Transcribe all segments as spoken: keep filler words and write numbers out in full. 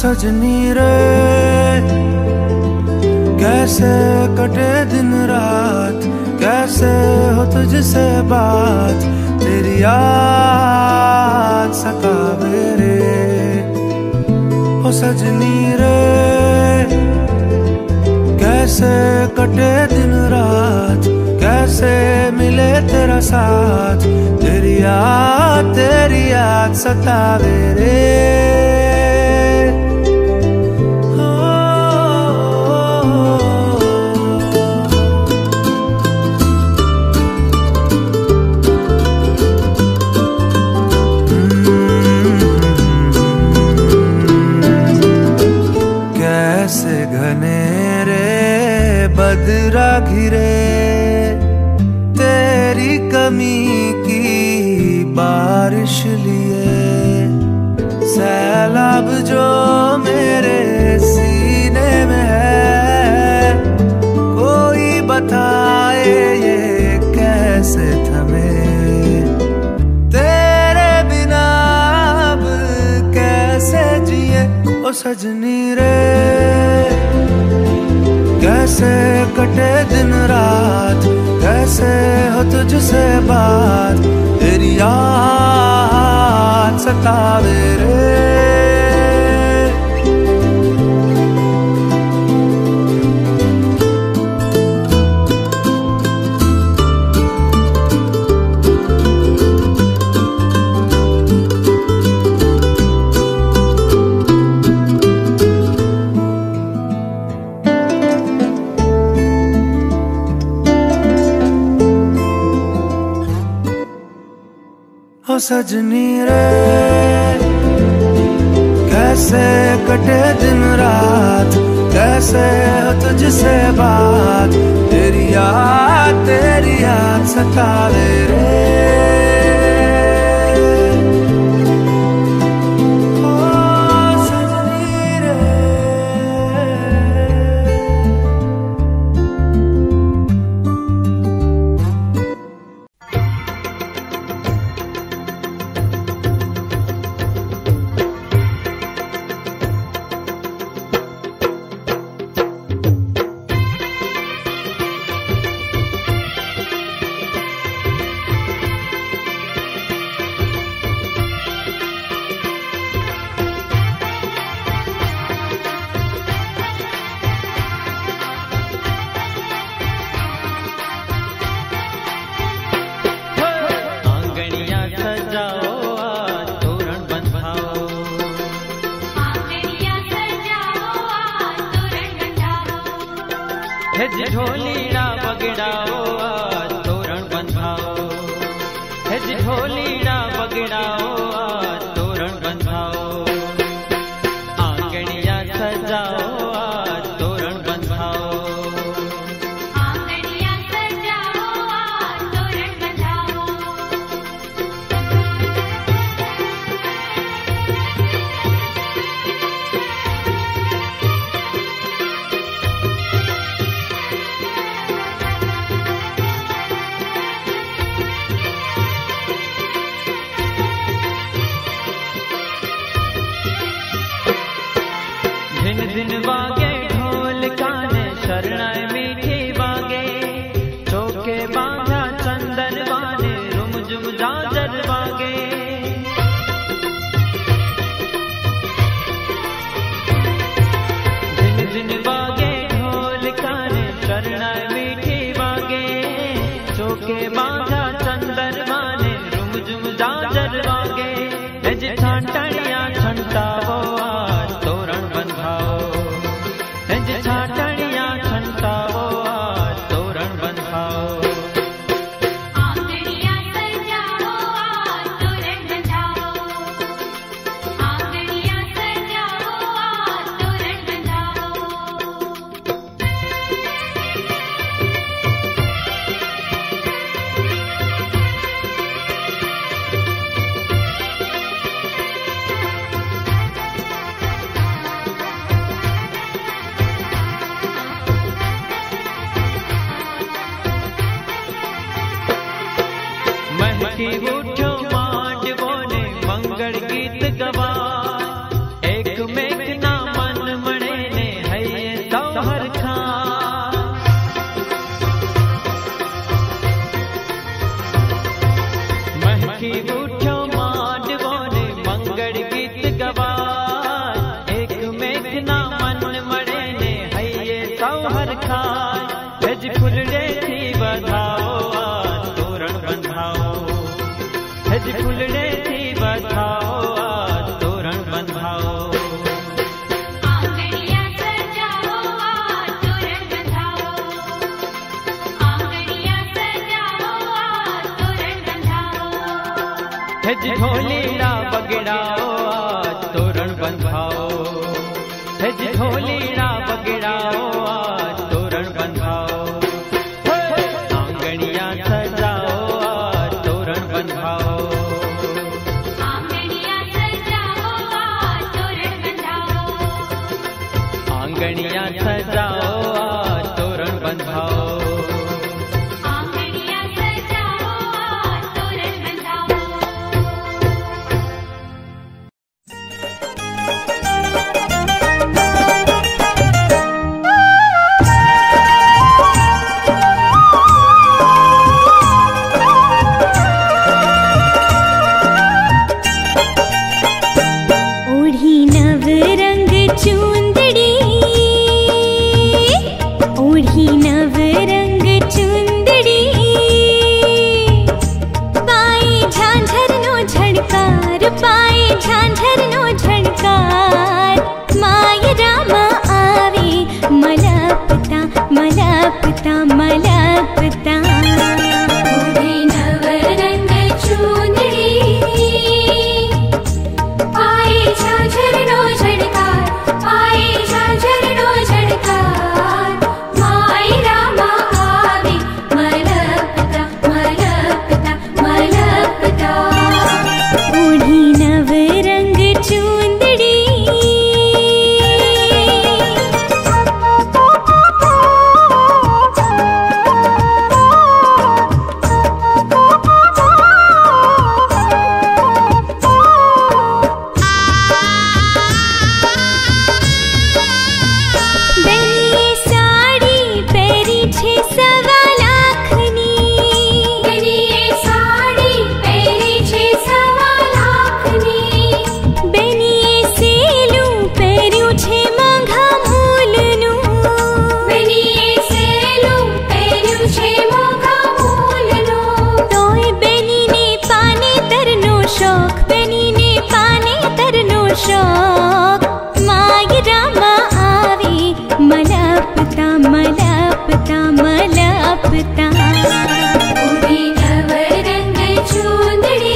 सजनी रे कैसे कटे दिन रात, कैसे हो तुझसे बात, तेरी याद सतावे रे। ओ सजनी रे कैसे कटे दिन रात, कैसे मिले तेरा साथ, तेरी याद तेरी याद सतावे रे। बदरा घिरे तेरी कमी की बारिश लिए, सैलाब जो मेरे सीने में है, कोई बताए ये कैसे थमे, तेरे बिना अब कैसे जिए। ओ सजनी रे कैसे कटे दिन रात, कैसे हो तुझसे बात, तेरी याद सतावे रे। ओ सजनी रे कैसे कटे दिन रात, कैसे हो तुझसे बात, तेरी याद तेरी याद सतावे रे। ढोलीड़ा बगड़ाओ आज तोरण बंधाओ, हेज ढोलीड़ा बगड़ाओ आज तोरण बंधाओ, आंगनिया सजाओ आज तोरण बंधाओ, आंगनिया सजाओ आज तोरण बंधाओ। दिन दिन वागे ढोल काने शरणाए मीठी वागे, चौके बांधा चंदन वाने रुम जुम जाजर वागे, दिन दिन वागे ढोल काने शरणाए मीठी वागे, चौके बांधा चंदन वाने रुम जुम जाजर वागे, हेज छाटणिया छंटावो आज तोरण बंधाओ, हेज छाटणिया छंटावो आज तोरण बंधाओ, आंगनिया सजाओ आज तोरण बंधाओ, आंगनिया सजाओ आज तोरण बंधाओ। महकी उठो मांडवो ने मंगल गीत गवा, एक मेघना फुलड़े थी बधाओ आज तोरण बंधाओ। आंगनिया सजाओ आज तोरण बंधाओ। आंगनिया सजाओ आज तोरण बंधाओ। हेज ढोलीड़ा बगड़ाओ आज तोरण बंधाओ। हेज ढोलीड़ा बगड़ाओ आज तोरण बंधाओ। आंगनिया सजाओ आज तोरण बंधाओ। आंगनिया सजाओ आज तोरण बंधाओ। आंगनिया सजाओ आज तोरण बंधाओ। आंगनिया सजाओ आज तोरण बंधाओ। ओढ़ी नव रंग चूंदड़ी, ओढ़ी नव रंग चूंदड़ी, पाए झांझर नो झणकार, पाए झांझर नो झणकार, माय रामा आवे मलापता मलापता मलापता। ओढ़ी नव रंग चूंदड़ी, पाए झांझर नो झणकार, पाए झांझर नो झणकार, माय रामा आवे मलपता मलपता मलपता। ओढ़ी नव रंग चूंदड़ी। बेनिये साड़ी पेरी छे सवा लाखनी, बेनिये साड़ी पेरी छे सवा लाखनी, बेनिये सेलू पेर्यू छे मोंघा मूलनु, बेनिये सेलू पेर्यू छे मोंघा मूलनु। तोय बेनीने पाने तरनो शौक, बेनीने पाने तरनो शौक, माय रामा आवे मलापता मलापता मलापता। ओढ़ी नव रंग चूंदड़ी।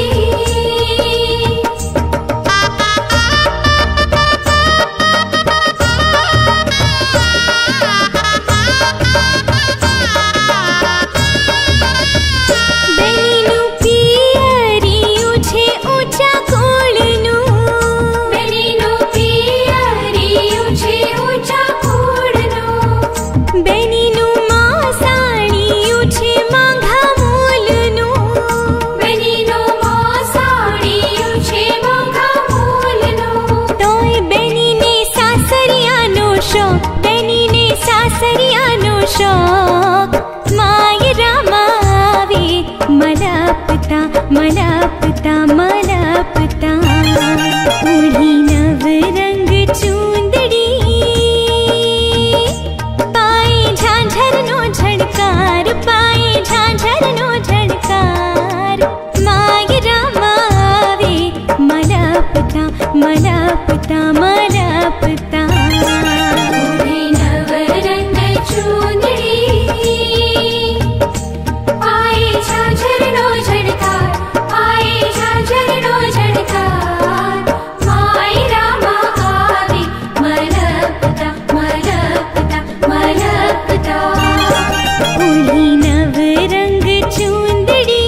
बेनीनु पियरियु छे ऊंचा कोळनु, बेनीनु पियरियु छे ऊंचा कोळनु, बेनीनु मोसाळियु छे मोंघा मूलनु, बेनीनु मोसाळियु छे मोंघा मूलनु। तोय बेनीने सासरियानो शौक, बेनीने सासरियानो शौक, माय रामा आवे मलापता मलापता मलापता। ओढ़ी नव रंग चूंदड़ी, पाए झांझर नो झणकार, पाए झांझर नो झणकार, माय रामा आवे मलापता मलापता मलापता। ओढ़ी नव रंग चूंदड़ी, पाए झांझर नो झणकार, पाए झांझर नो झणकार, माय रामा आवे मलपता मलपता मलपता। ओढ़ी नव रंग चूंदड़ी।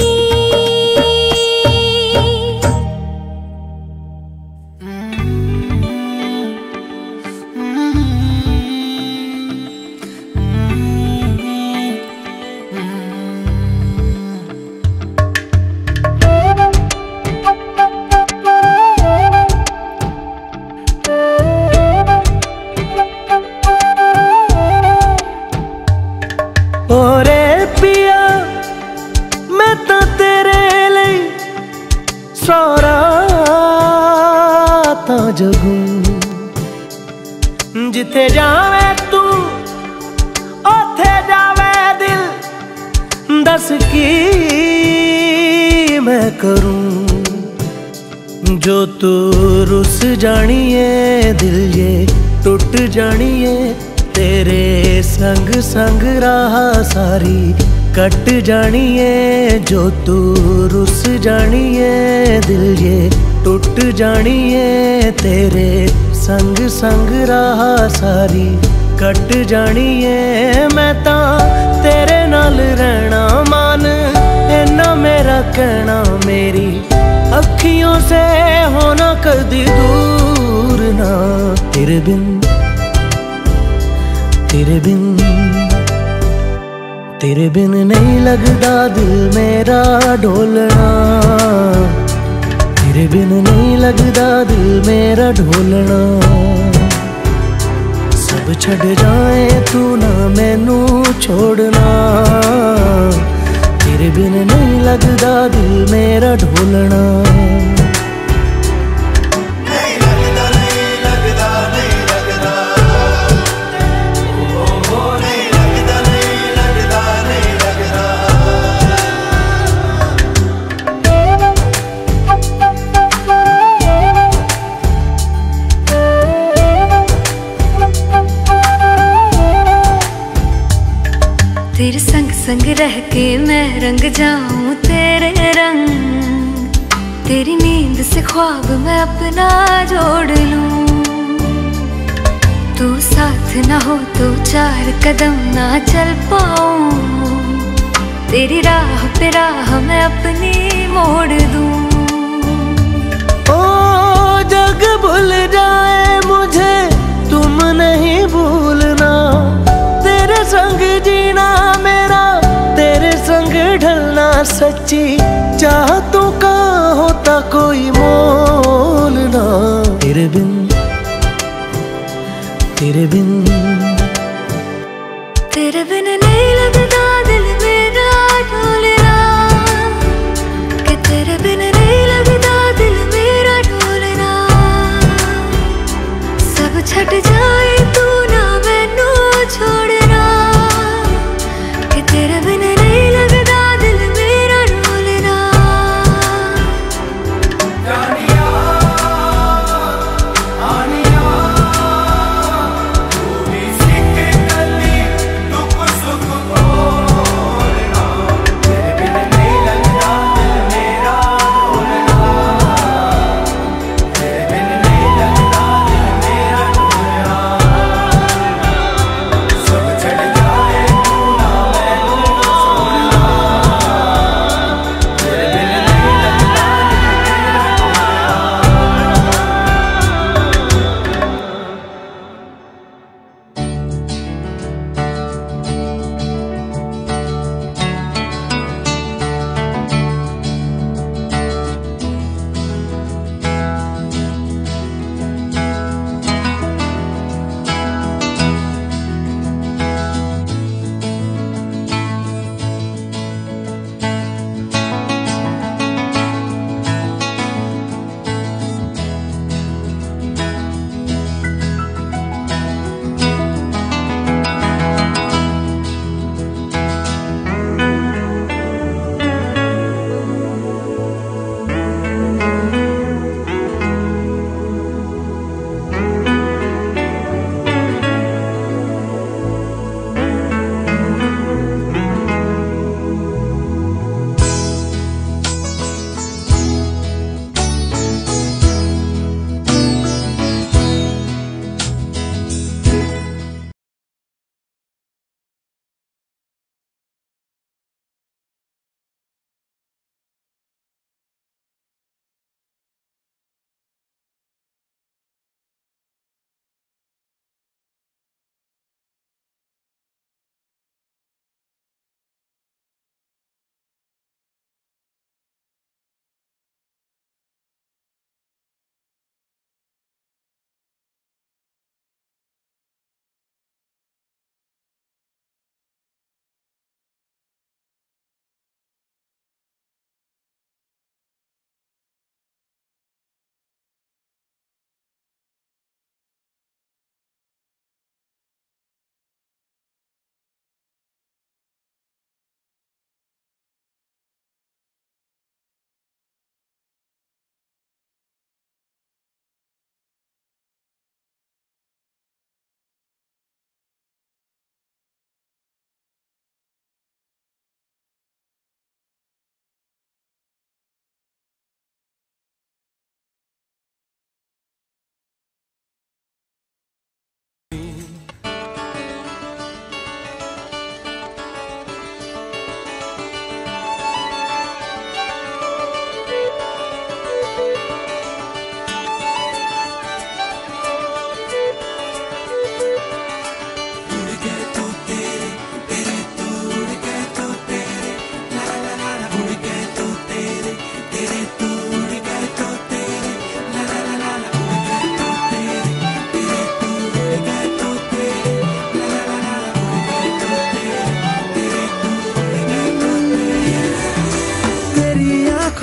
ओरे पिया मैं तो तेरे लिए सौरा तो जगूं, जिथे जावे तू ओथे जावे दिल, दस की मैं मैं करूं जो तू रुस जानिए दिल ये टूट जानिए तेरे संग संग राह सारी कट जानिए जो तू रुस जानिए दिल ये टूट जानिए तेरे संग संग राह सारी कट जानिए मैं तां तेरे नाल रहना मान इन्ना मेरा कहना मेरी अखियों से होना कदी दूर ना तेरे बिन तेरे बिन तेरे बिन नहीं लगदा दिल मेरा ढोलना तेरे बिन नहीं लगदा दिल मेरा ढोलना सब छड़ जाए तू ना मैनू छोड़ना तेरे बिन नहीं लगदा दिल मेरा ढोलना तेरे संग संग रह के मैं रंग जाऊं तेरे रंग तेरी नींद से ख्वाब मैं अपना जोड़ लूं तू साथ ना हो तो चार कदम ना चल पाऊं तेरी राह पे राह मैं अपनी मोड़ दूं ओ जग भूल जाए मुझे तुम नहीं भूलना तेरे संग जीना मेरा तेरे संग ढलना सच्ची चाहतों का होता कोई मोल ना तेरे बिन तेरे बिन तेरे बिन नहीं लगदा दिल मेरा ढोलना कि तेरे बिन नहीं लगदा दिल मेरा ढोलना सब छट जाए तू ना मैनू छोड़ना कि तेरे बिन नहीं लगदा दिल मेरा ढोलना दुख सुख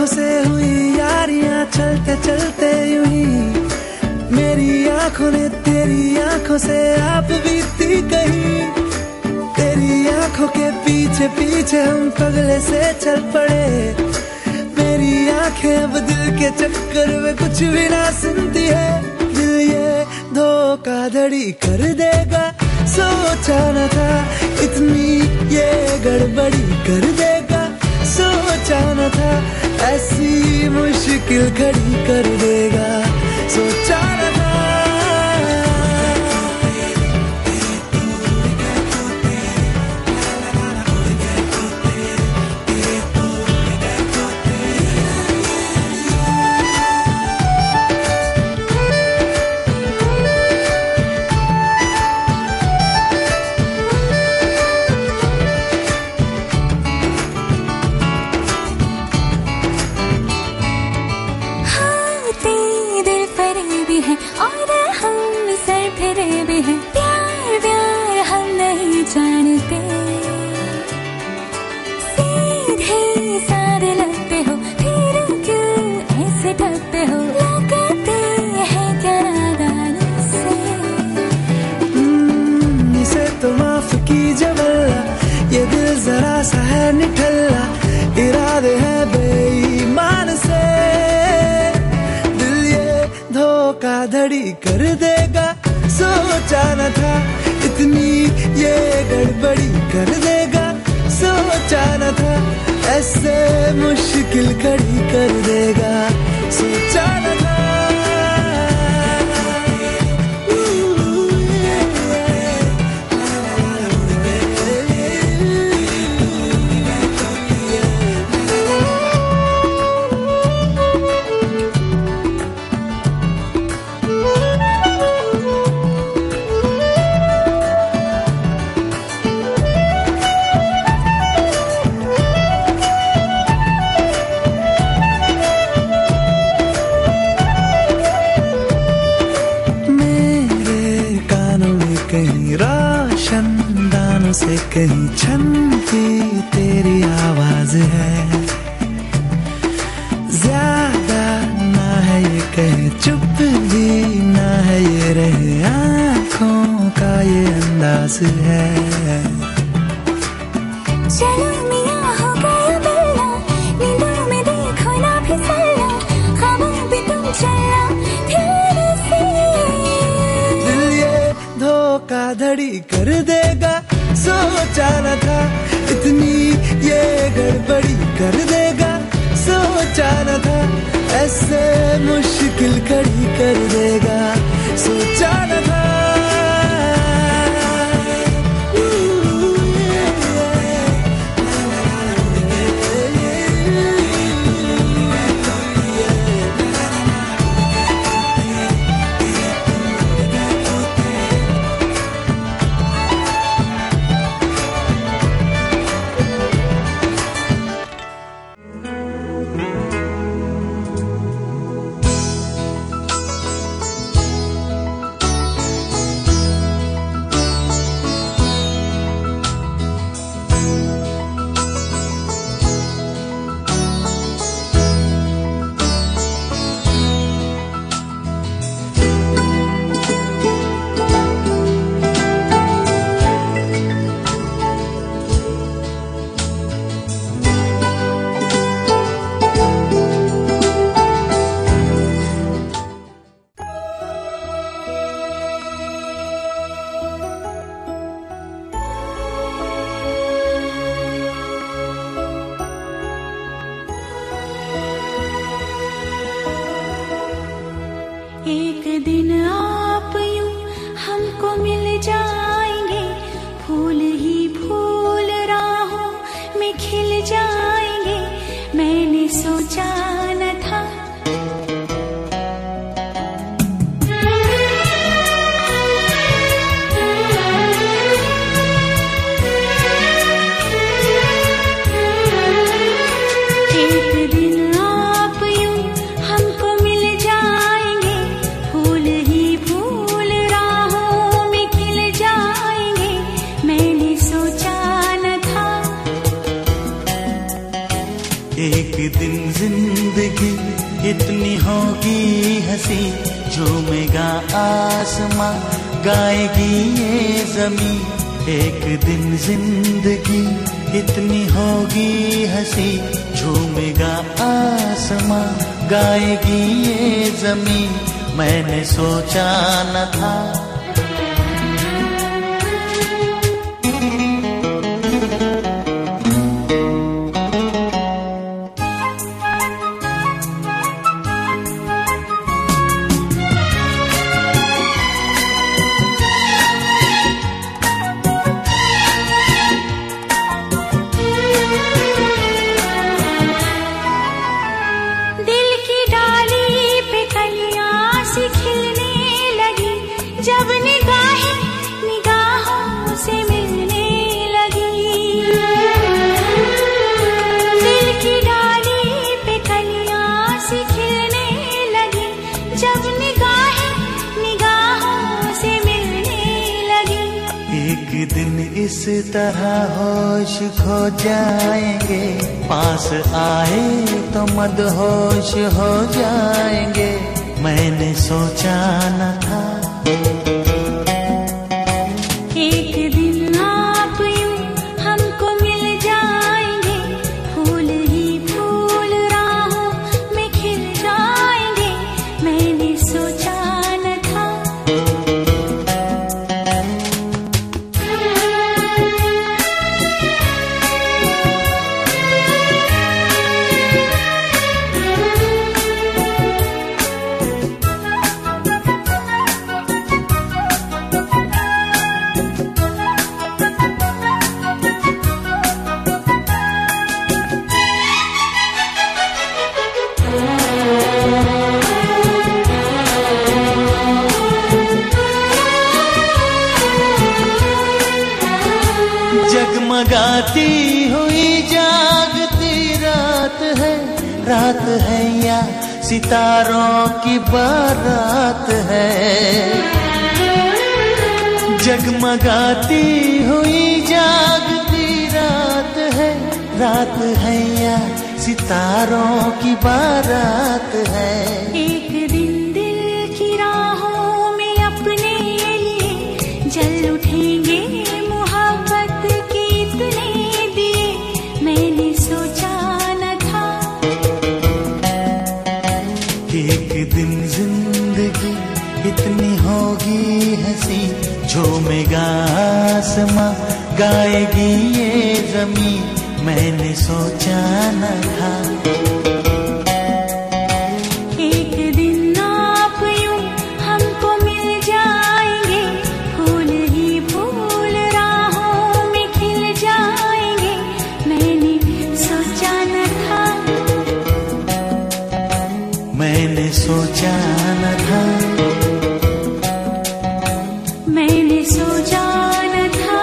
आंखों से हुई यारियां चलते चलते यूं ही मेरी आंखों ने तेरी आंखों से आप बीती कहीं। तेरी आंखों के पीछे पीछे हम पगले से चल पड़े। मेरी आंखें अब दिल के चक्कर में कुछ भी ना सुनती है। दिल ये धोखाधड़ी कर देगा सोचा न था, इतनी ये गड़बड़ी कर देगा सोचा न था, ऐसी मुश्किल खड़ी कर देगा सोचा न था। और हम सर फिरे भी हैं, प्यार प्यार हम नहीं जानते। सीधे सारे लगते हो फिर क्यों ऐसे डरते हो, लगते हैं क्या नादान से। इसे तो माफ कीजिए वल्ला, ये दिल जरा सा है निठल्ला, इरादे है बेईमान से। धोखाधड़ी कर देगा सोचा न था, इतनी ये गड़बड़ी कर देगा सोचा न था, ऐसे मुश्किल खड़ी कर देगा सोचा न था। रोशनदानों से कहीं छनती तेरी आवाज है, ज्यादा ना है ये कहे चुप भी ना है ये रहे, आँखों का ये अंदाज है। चलो मियां हो गया बिल्ला, नींदों में देखो ना फिसलना, ख्वाबों भी तुम चलना फिर से। दिल ये धोखाधड़ी कर देगा सोचा न था, इतनी ये गड़बड़ी कर देगा सोचा न था, ऐसे मुश्किल खड़ी कर देगा सोचा न था। एक दिन आप यूं हमको मिल जाएंगे, फूल ही फूल राहों में खिल जाएंगे, मैंने सोचा न था। एक दिन आप यूं हमको मिल जाएंगे, फूल ही फूल राहों में खिल जाएंगे, मैंने सोचा न था। एक दिन जिंदगी इतनी होगी हंसी, झूमेगा आसमां, गाएगी ये जमीन। एक दिन जिंदगी इतनी होगी हंसी, झूमेगा आसमां, गाएगी ये जमीन। मैंने सोचा न था इस तरह होश खो जाएंगे, पास आए तो मदहोश हो जाएंगे। मैंने सोचा न था एक दिन आप यूं हमको मिल जाएंगे, फूल ही फूल राहों में खिल जाएंगे। मैंने सोचा न था जगमगाती हुई जागती रात है, रात है या सितारों की बारात है। जगमगाती हुई जागती रात है, रात है या सितारों की बारात है। एक दिन दिल की राहों में अपने लिए जल उठेंगे, इतनी होगी हंसी, झूमेगा आसमां, गाएगी ये जमीन। मैंने सोचा न था एक दिन आप यूं हमको मिल जाएंगे, फूल ही फूल राहों में खिल जाएंगे। मैंने सोचा न था मैंने सोचा न था मैंने सोचा न था।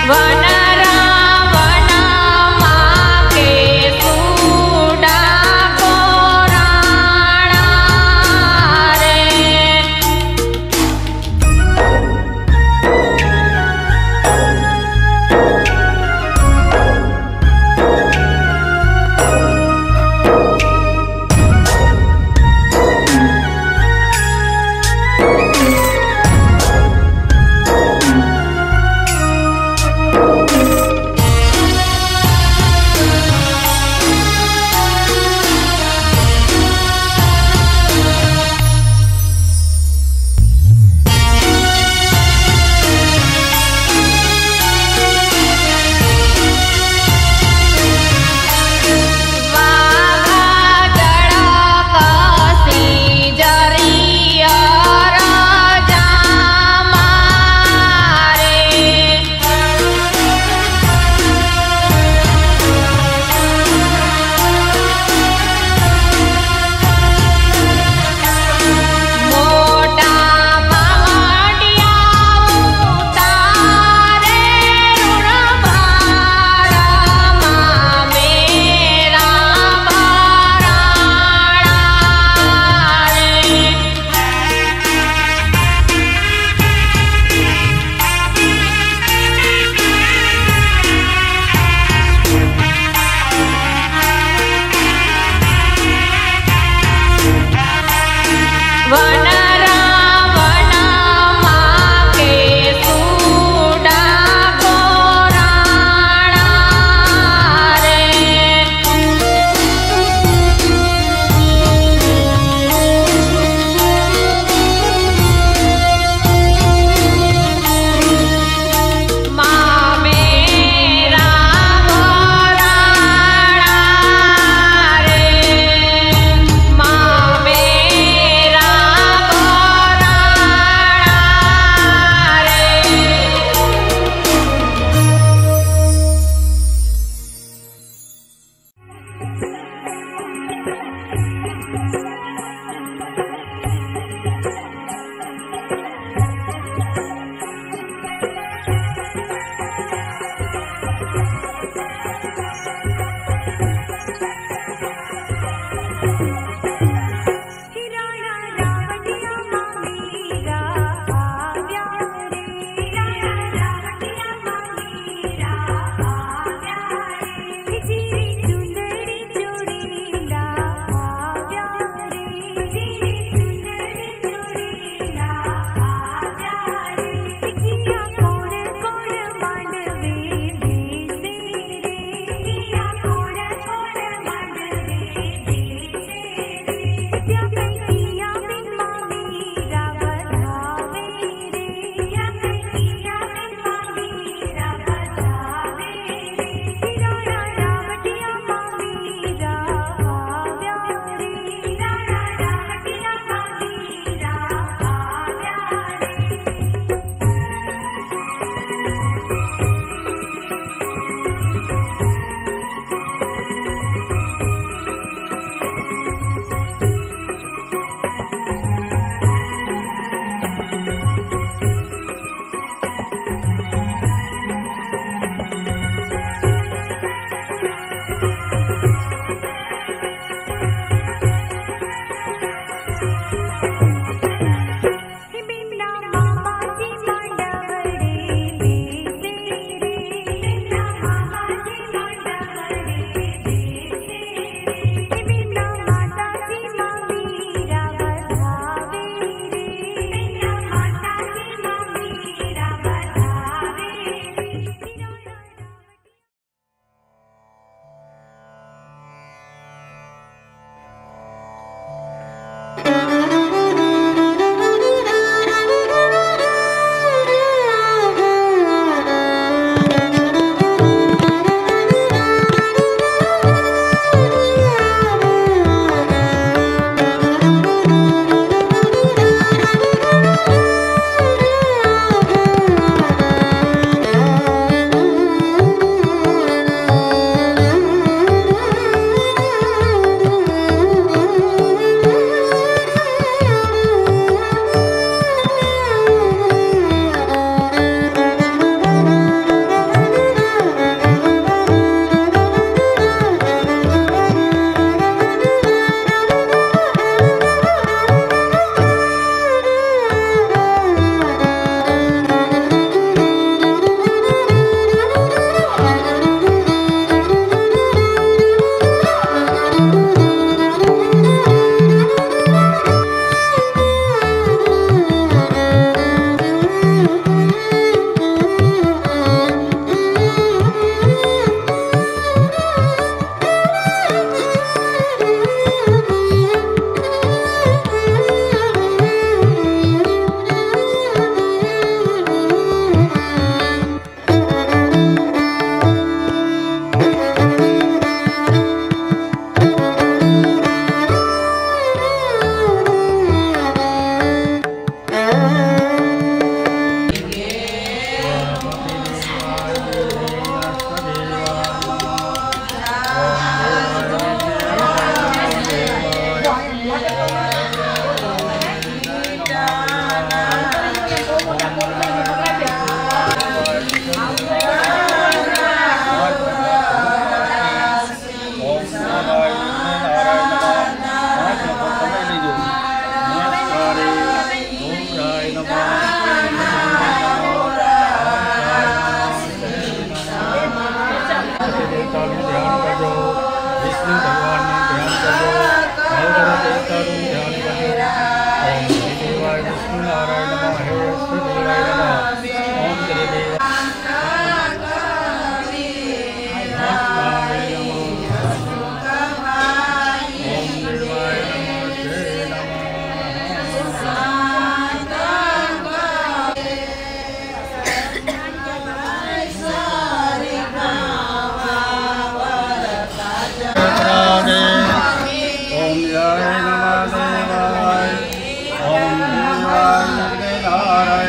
Thank you.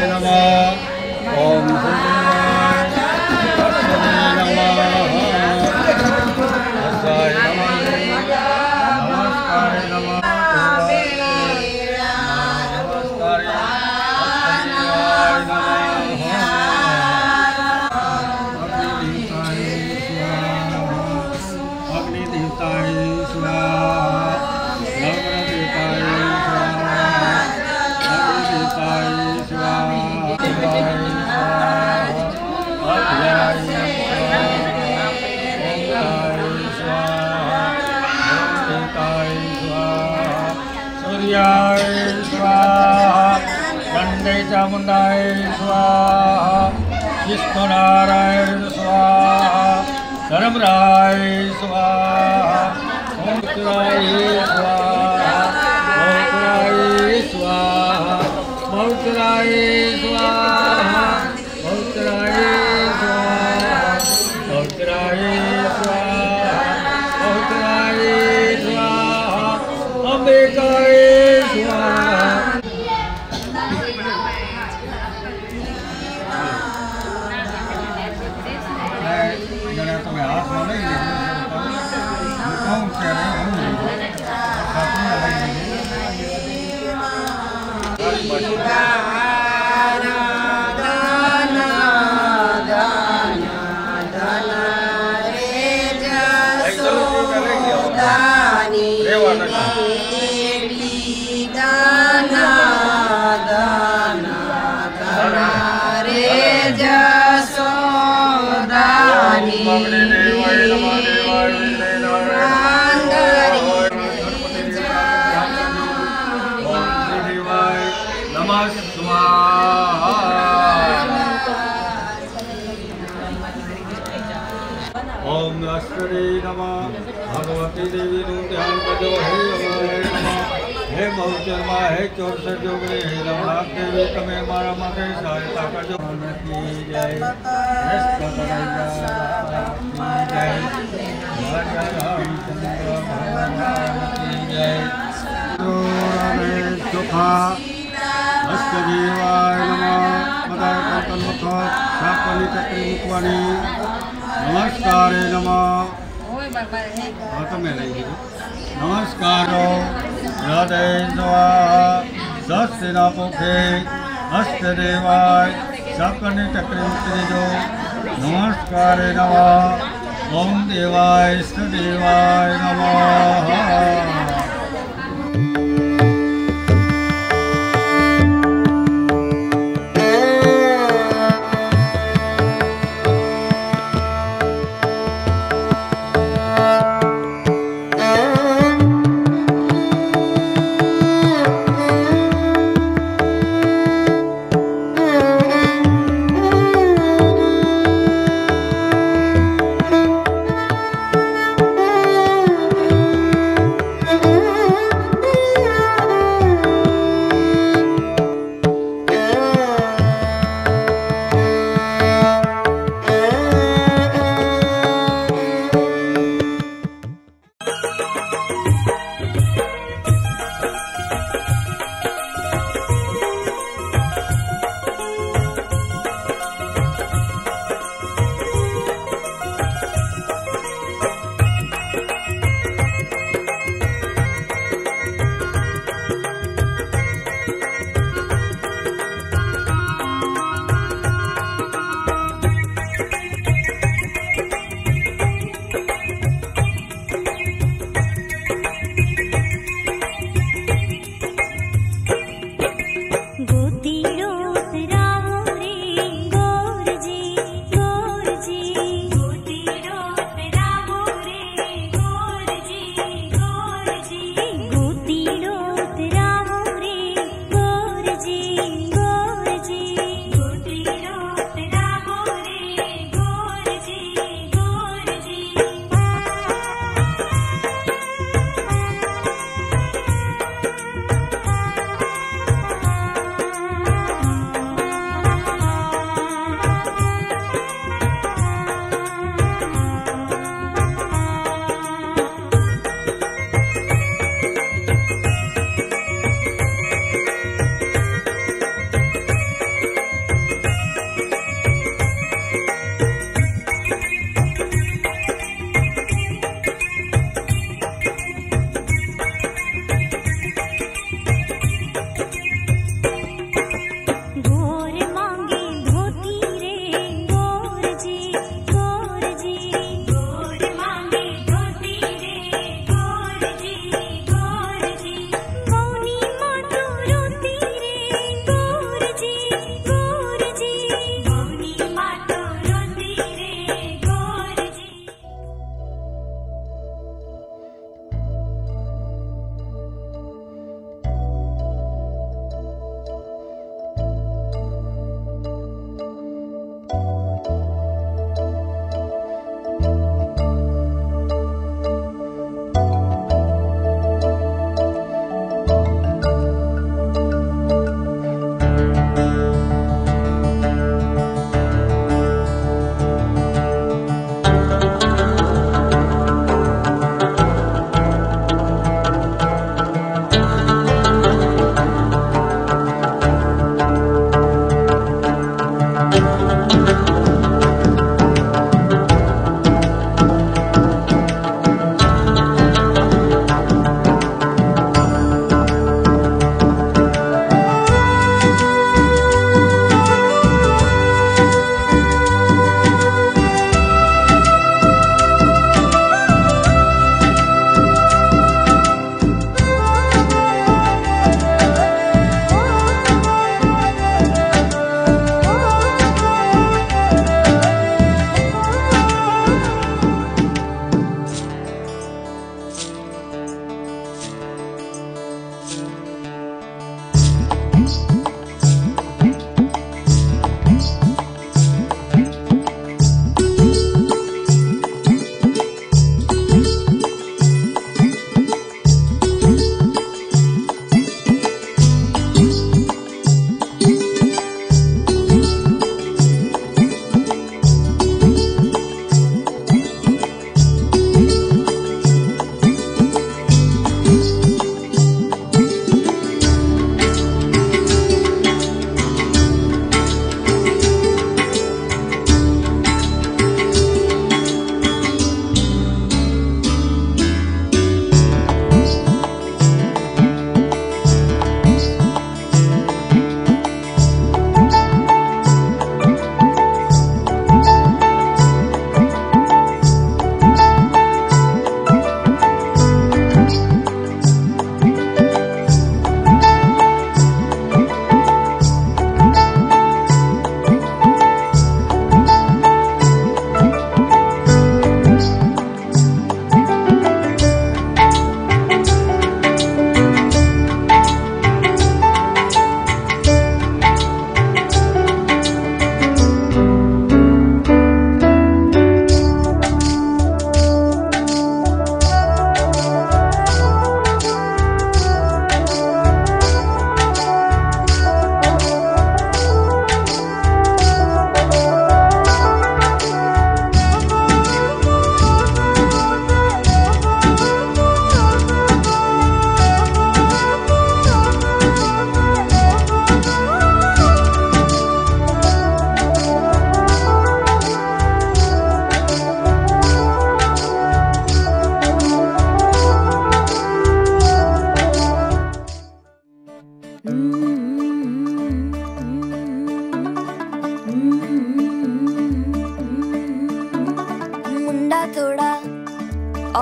नमः। ओम सूर्याय नमः। हर्षाय नमः। नमस्काराय नमः। सूर्याय स्वाहा। चंडे चामुंडाय स्वाहा। विष्णुनारायण स्वाहा। धर्मराय स्वाहा। मौत्राय स्वाहा। मौत्राय स्वाहा। मौत्राय स्वाहा। मौत्राय स्वाहा। मौत्राय स्वाहा। मौत्राय स्वाहा। अंबिकाय स्वाहा। जरा तुम्हें हाथ में नहीं कौन कह रहे हैं ओम नमस्ते नमः। भगवती देवी नु ध्यान करो। हे हमारे नमः। हे बहुचर्मा हे चोर से जोगरे हे नवनाथ देवी तुम्हें मारा माते सहायता कर जो की जय। जय राजा रामचंद्र भगवान की जय। सुखा हस्तदेवाय नमः। मदाय कौतलमुख सापली चक्री मुखवाणी। नमस्कार नमः। हाँ तो मैं रही नमस्कार हृदय स्वाहा। स्वस्ति न पुखे हस्तदेवाय सकनि चक्री जो। नमस्कार नमः। ओम देवाय इष्टदेवाय नमः।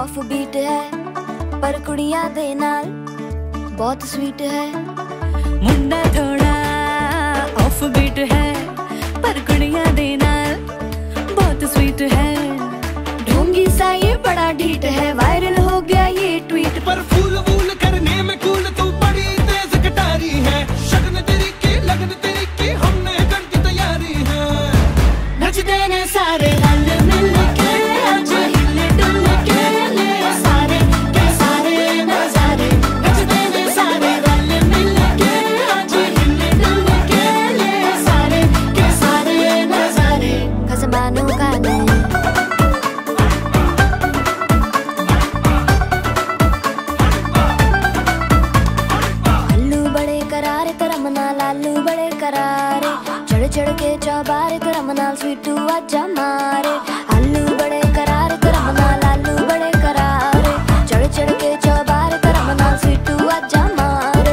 ऑफ बीट है पर कुड़ियां दे नाल बहुत स्वीट है। मुंडा थोड़ा ऑफ बीट है पर कुड़ियां दे नाल बहुत स्वीट है। ढोंगी सा ये बड़ा ढीठ है, वायरल हो गया ये ट्वीट। पर फूल वूल करने में कूल तू बड़ी तेज कटारी है। शगन तेरी की लगन तेरी की हमने कर दी तैयारी है। नचते ने सारे रल मिल के आज हिले डुल के ले सारे के सारे नजारे। नचते ने सारे रल मिल के आज हिले डुल के ले सारे के सारे नजारे। खसबानों का नहीं लालू बड़े करारे, चढ़ चढ़ के चौबारे तेरा मनाल स्वीटू आजा मारे। आलू बड़े करारे तेरा मनाल आलू बड़े करारे, चढ़ चढ़ के चौबारे तेरा मनाल स्वीटू आजा मारे।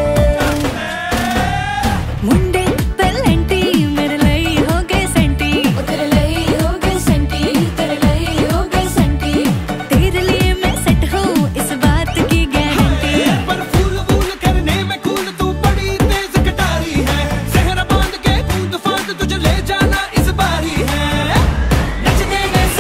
मुंडे पेलेंटी मेरे लिए हो गए सेंटी, तेरे लिए हो गए सेंटी, तेरे लिए हो गए सेंटी। तेरे लिए मैं सेट हूँ इस बात की गारंटी। पर फूल वूल करने में कूल तू बड़ी तेज कटारी है। सहरा बांध के कूद फांद तुझे ले जाना इस बारी है। नचते ने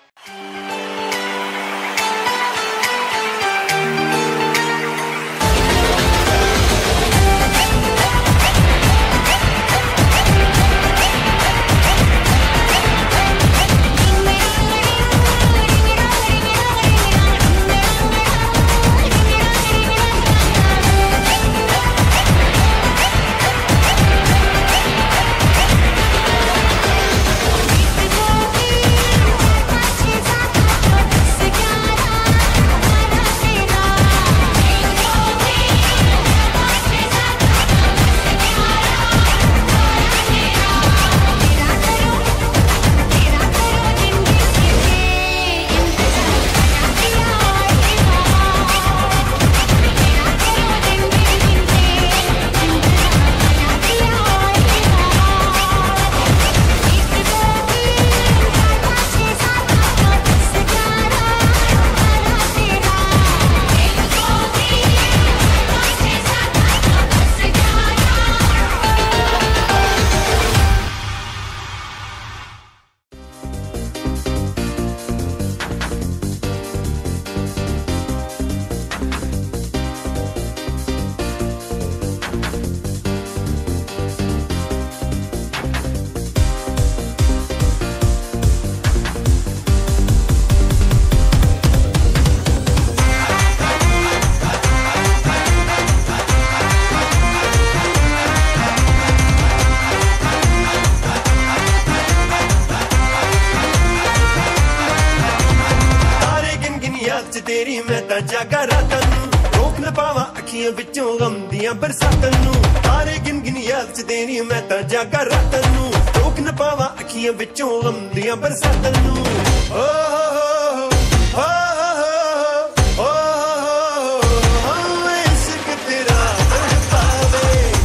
तेरी मैं ता जागा रातां नूं रोक न पावा अखियां विचों गम दियां बरसातां नूं तारे गिन गिन याद च तेरी मैं ता जागा रातां नूं रोक न पावा अखियां विचों गम दियां बरसातां नूं ओ हो हो ओ हो इश्क तेरा तड़पावे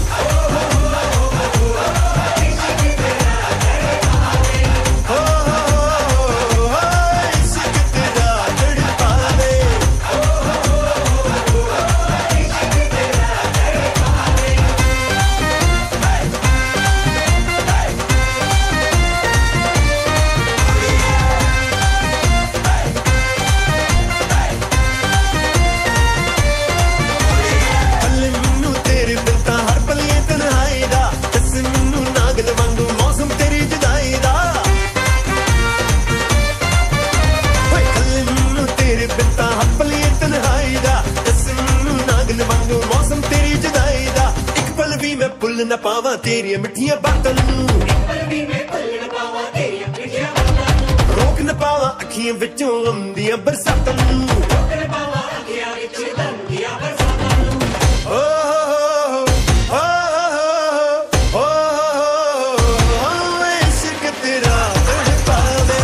इश्क तेरा तड़पावे ओ हो इश्क तेरा तड़पावे भुल न पावा तेरी मिठियां बातां नूं रोक न पावा अखियां विचों गम दियां बरसातां नूं ओ हो हो हो इश्क तेरा तड़पावे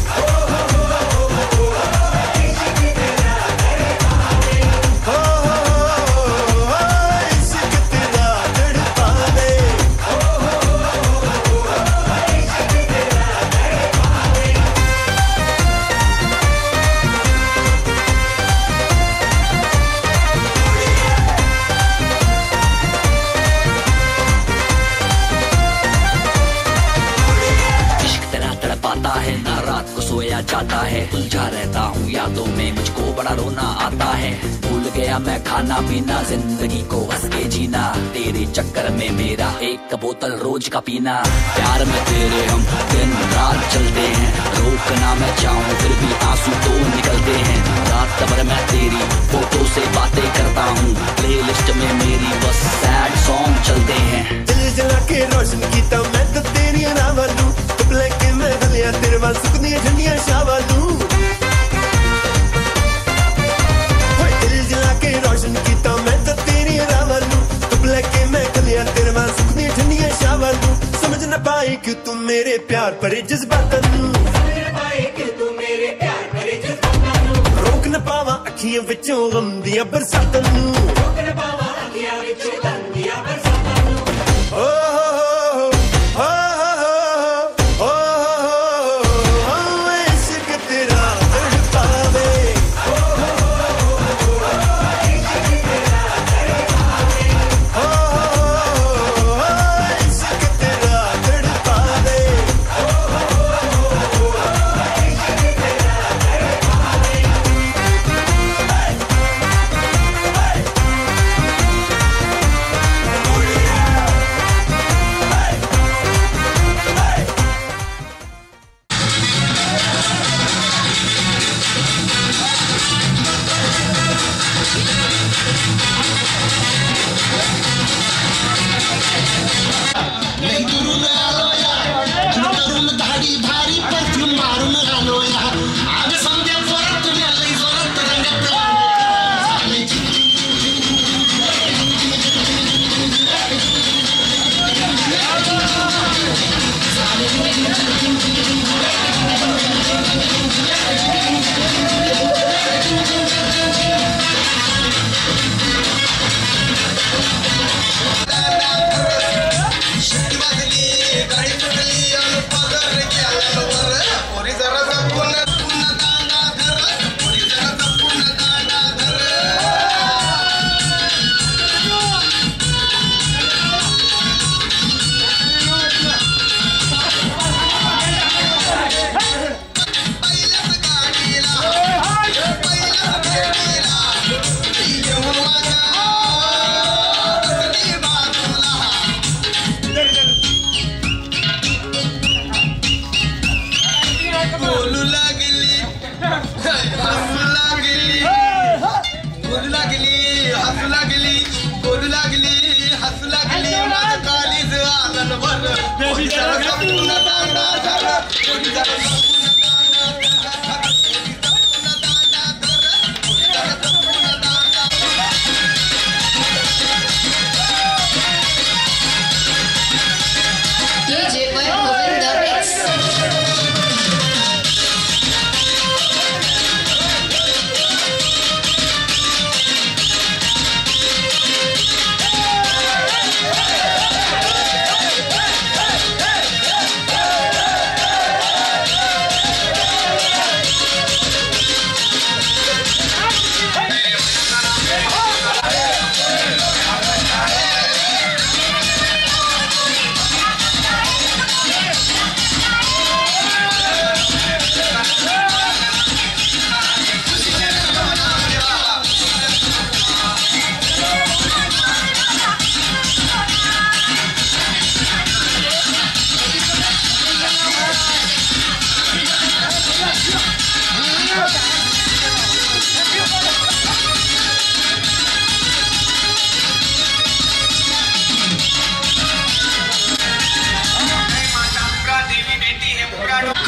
जाता है उलझा रहता हूँ यादों में मुझको बड़ा रोना आता है भूल गया मैं खाना पीना जिंदगी को हंस के जीना तेरे चक्कर में मेरा एक बोतल रोज का पीना प्यार में तेरे हम दिन रात चलते हैं रोकना मैं चाहूँ फिर भी आंसू तो निकलते हैं रात भर मैं तेरी फोटो से बातें करता हूँ प्लेलिस्ट में मेरी बस सैड सॉन्ग चलते हैं दिल जला के रोशन कीता मैं तो तेरी नावालू लेके मैं गलियां तेरे वाल सुकदियां ठंडियां शावालू दिल जला के रोशन कीता मैं तो तेरी रावालू तुम लेके मैं गलियां तेरे वाल सुकदियां ठंडियां शावालू समझ न पाई कि तुम मेरे प्यार भरे जज्बातां नूं रोक न पावा अखियां विचों गम दियां बरसातां नूं ओ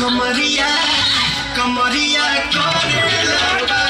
कमरिया कमरिया करे लगा